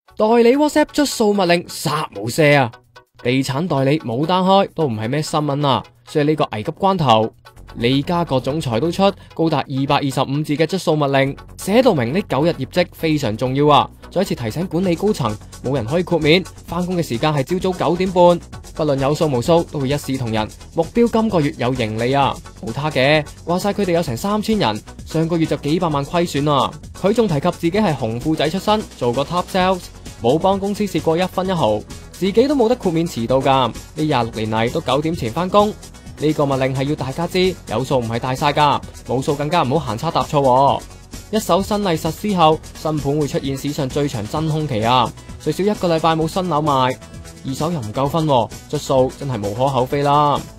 代理 WhatsApp 捽數密令殺無赦啊！地產代理冇單開都唔係咩新聞啊，所以呢個危急關頭，利嘉閣總裁都出高達225字嘅捽數密令，寫到明呢9日業績非常重要啊！再一次提醒管理高層，冇人可以豁免，翻工嘅時間係朝早9點半，不論有數無數都會一視同仁，目標今個月有盈利啊！冇他嘅，話晒佢哋有成3000人，上個月就幾百萬虧損啊！佢仲提及自己係紅褲仔出身，做過 top sales， 冇幫公司蝕過1分1毫，自己都冇得豁免遲到噶，呢26年嚟都9點前翻工。呢個密令係要大家知，有數唔係大晒噶，冇數更加唔好行差踏錯。一手新例實施後，新盤會出現史上最長真空期啊！最少1個禮拜冇新樓賣，二手又唔夠分，捽數真係無可厚非啦。